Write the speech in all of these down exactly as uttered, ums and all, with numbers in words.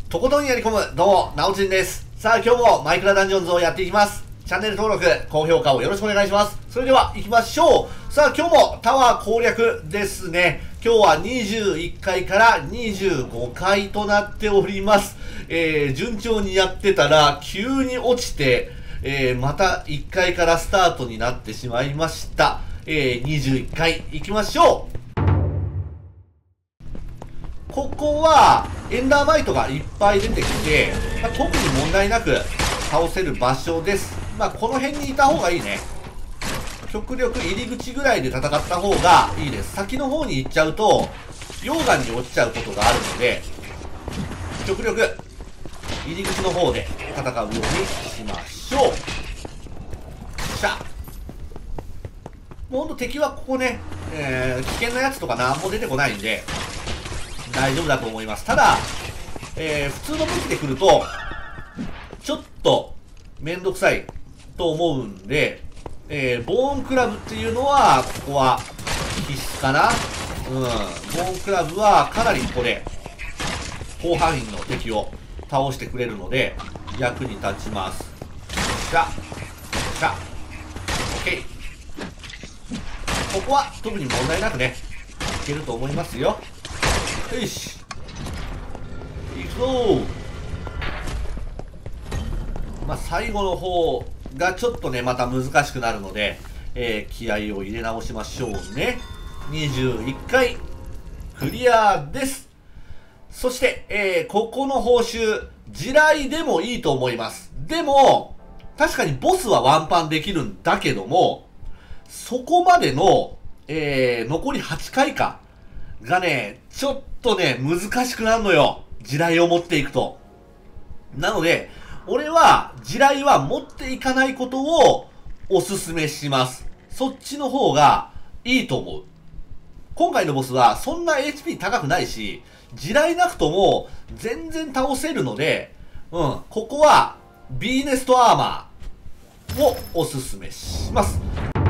とことんやり込む、どうも、なおちんです。さあ、今日もマイクラダンジョンズをやっていきます。チャンネル登録、高評価をよろしくお願いします。それでは、行きましょう。さあ、今日もタワー攻略ですね。今日はにじゅういっかいからにじゅうごかいとなっております。えー、順調にやってたら、急に落ちて、えー、またいっかいからスタートになってしまいました。えー、にじゅういっかい行きましょう。ここは、エンダーマイトがいっぱい出てきて、まあ、特に問題なく倒せる場所です。まあ、この辺にいた方がいいね。極力入り口ぐらいで戦った方がいいです。先の方に行っちゃうと、溶岩に落ちちゃうことがあるので、極力、入り口の方で戦うようにしましょう。しゃ。もうほんと敵はここね、えー、危険なやつとかなんも出てこないんで、大丈夫だと思います。ただ、えー、普通の武器で来ると、ちょっと、めんどくさいと思うんで、えー、ボーンクラブっていうのは、ここは必須かな。うん。ボーンクラブはかなりここで、広範囲の敵を倒してくれるので、役に立ちます。しゃ。しゃ。オッケー。ここは特に問題なくね、いけると思いますよ。よし。行くぞー。まあ、最後の方がちょっとね、また難しくなるので、えー、気合を入れ直しましょうね。にじゅういっかい、クリアです。そして、えー、ここの報酬、地雷でもいいと思います。でも、確かにボスはワンパンできるんだけども、そこまでの、えー、残りはちかいか。がね、ちょっとね、難しくなるのよ。地雷を持っていくと。なので、俺は、地雷は持っていかないことをおすすめします。そっちの方がいいと思う。今回のボスはそんな エイチピー 高くないし、地雷なくとも全然倒せるので、うん、ここは、ビーネストアーマーをおすすめします。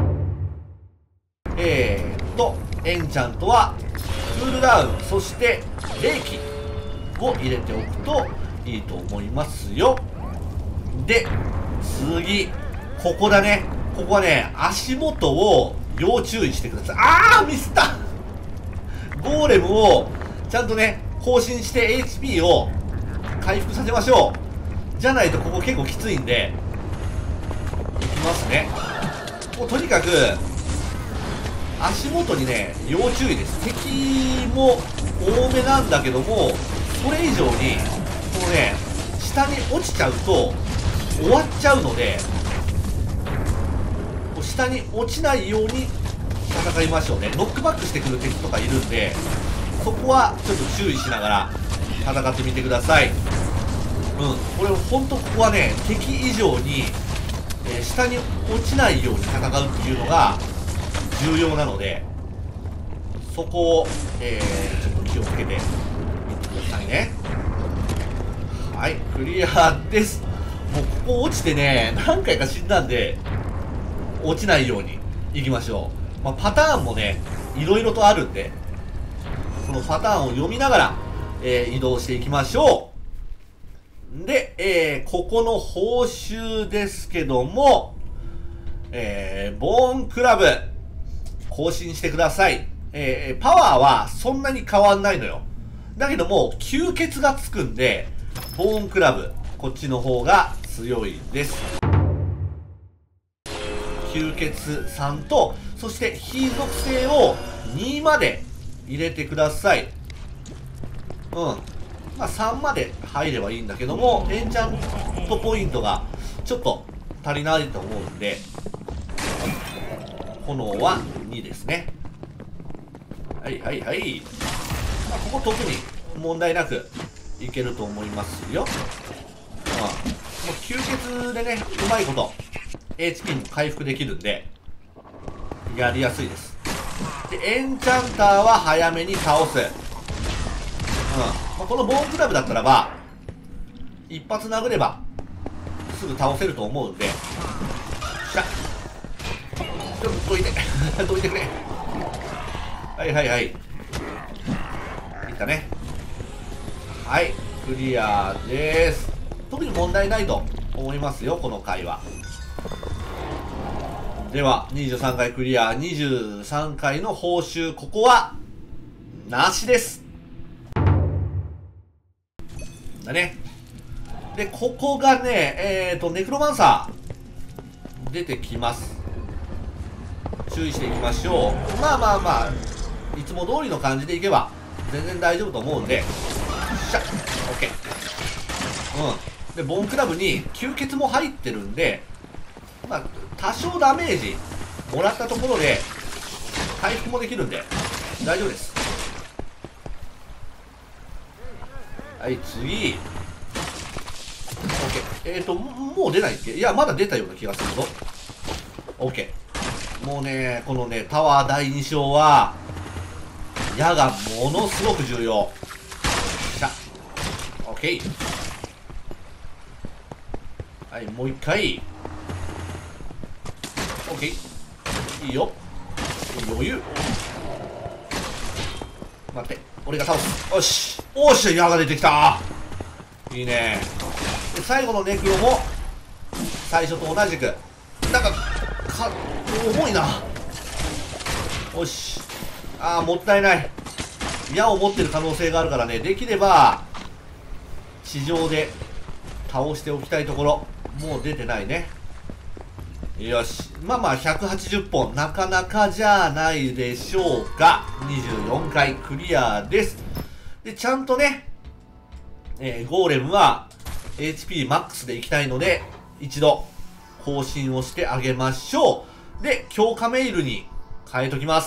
えーっと、エンチャントは、クールダウン、そして冷気を入れておくといいと思いますよ。で、次、ここだね。ここはね、足元を要注意してください。あーミスったゴーレムをちゃんとね、更新して エイチピー を回復させましょう。じゃないとここ結構きついんで、いきますね。もうとにかく、足元にね、要注意です。敵も多めなんだけども、それ以上に、このね、下に落ちちゃうと、終わっちゃうので、下に落ちないように戦いましょうね。ノックバックしてくる敵とかいるんで、そこはちょっと注意しながら戦ってみてください。うん。これほんとここはね、敵以上に、えー、下に落ちないように戦うっていうのが、重要なので、そこを、えー、ちょっと気をつけていってくださいね。はい、クリアです。もうここ落ちてね、何回か死んだんで、落ちないように行きましょう。まあ、パターンもね、いろいろとあるんで、そのパターンを読みながら、えー、移動していきましょう。で、えー、ここの報酬ですけども、えー、ボーンクラブ、更新してください。えー、パワーはそんなに変わんないのよ。だけども、吸血がつくんで、ボーンクラブ、こっちの方が強いです。吸血さんと、そして非属性をにまで入れてください。うん。まあさんまで入ればいいんだけども、エンチャントポイントがちょっと足りないと思うんで、炎はにですね。はいはいはい。まあ、ここ特に問題なくいけると思いますよ。まあ、もう吸血でね、うまいこと エイチピー も回復できるんで、やりやすいです。で、エンチャンターは早めに倒す。うん。まあ、このボーンクラブだったらば、一発殴れば、すぐ倒せると思うんで、しゃちょっとどいてどいてくれ。はいはいはい、いったね。はい、 クリアです。特に問題ないと思いますよ、この回は。では、にじゅうさんかいクリア、にじゅうさんかいの報酬、ここは、なしです。だね。で、ここがね、えーと、ネクロマンサー、出てきます。注意していきましょう。まあまあまあ、いつも通りの感じでいけば、全然大丈夫と思うんで、しゃ、オッケー。うん。で、ボンクラブに吸血も入ってるんで、まあ、多少ダメージもらったところで、回復もできるんで、大丈夫です。はい、次。OK。えーと、もう出ないっけ？いや、まだ出たような気がするぞ。OK。もうね、このね、タワーだいに章は、矢がものすごく重要。しゃ。OK。はい、もう一回。OK。いいよ。余裕。待って。俺が倒す。よし。おっしゃ、矢が出てきた。いいね。で、最後のネクロも、最初と同じく。なんか、か、重いな。よし。ああ、もったいない。矢を持ってる可能性があるからね、できれば、地上で倒しておきたいところ。もう出てないね。よし。まあまあ、ひゃくはちじゅっぽん。なかなかじゃないでしょうか。にじゅうよんかいクリアです。で、ちゃんとね、えー、ゴーレムは エイチピーマックス でいきたいので、一度更新をしてあげましょう。で、強化メイルに変えときます。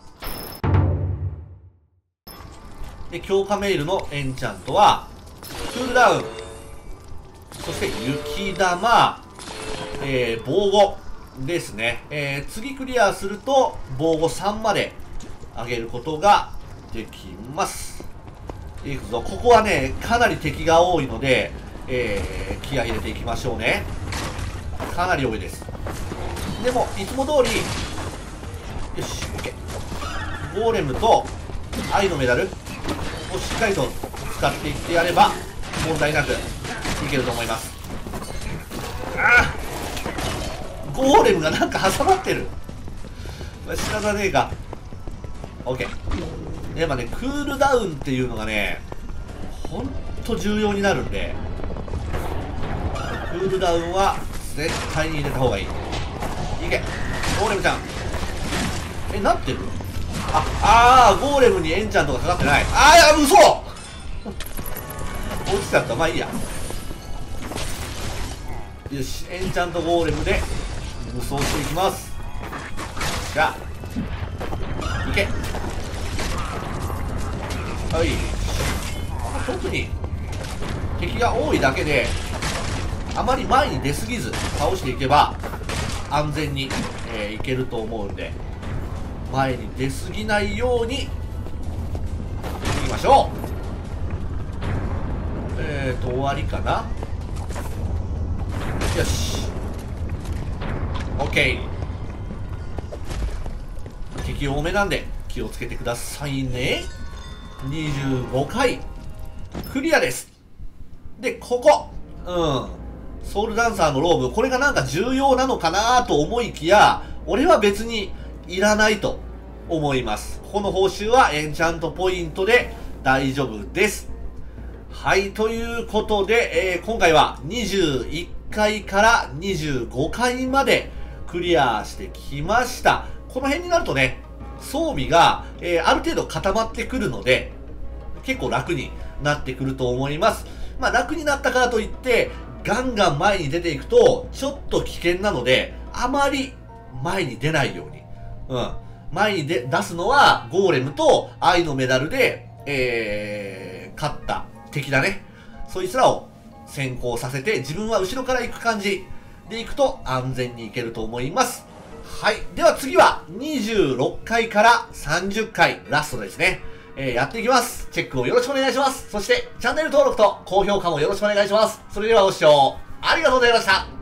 で、強化メイルのエンチャントは、クールダウン、そして雪玉、えー、防護ですね。えー、次クリアすると、防護さんまで上げることができます。いくぞ。ここはね、かなり敵が多いので、えー、気合い入れていきましょうね。かなり多いです。でも、いつも通り、よし、OK。ゴーレムと愛のメダルをしっかりと使っていってやれば、問題なくいけると思います。ああ、ゴーレムがなんか挟まってる。仕方ねえか。OK。やっぱね、クールダウンっていうのがね、ほんと重要になるんで、クールダウンは絶対に入れた方がいい。いけ、ゴーレムちゃん。え、なってる？あ、あー、ゴーレムにエンチャントがかかってない。あー、いや、嘘落ちちゃった。まあいいや。よし、エンチャントゴーレムで武装していきます。じゃあ、いけ。はい。特に敵が多いだけであまり前に出すぎず倒していけば安全に、えー、いけると思うんで、前に出すぎないようにいきましょう。えーと終わりかな。よし OK。 敵多めなんで気をつけてくださいね。にじゅうごかいクリアです。で、ここ、うん、ソウルダンサーのローブ、これがなんか重要なのかなと思いきや、俺は別にいらないと思います。この報酬はエンチャントポイントで大丈夫です。はい、ということで、えー、今回はにじゅういっかいからにじゅうごかいまでクリアしてきました。この辺になるとね、装備が、えー、ある程度固まってくるので、結構楽になってくると思います。まあ楽になったからといって、ガンガン前に出ていくと、ちょっと危険なので、あまり前に出ないように。うん。前にで出すのは、ゴーレムと愛のメダルで、えー、勝った敵だね。そいつらを先行させて、自分は後ろから行く感じで行くと安全に行けると思います。はい。では次はにじゅうろっかいからさんじゅっかいラストですね。えー、やっていきます。チェックをよろしくお願いします。そしてチャンネル登録と高評価もよろしくお願いします。それではご視聴ありがとうございました。